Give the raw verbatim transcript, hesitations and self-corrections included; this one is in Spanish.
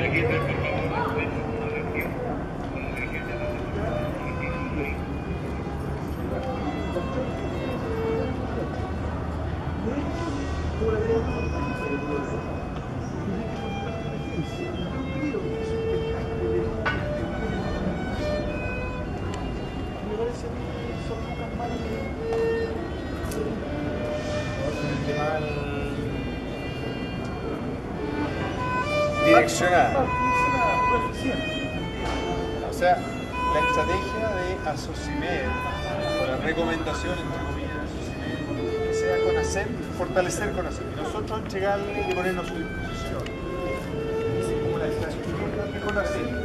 Direccionada. O sea, la estrategia de Asocimed, o la recomendación, entre comillas, de Asocimed, que sea Conacet, fortalecer Conacet, y nosotros entregarle y ponernos a su disposición. Es como la estrategia de Conacet.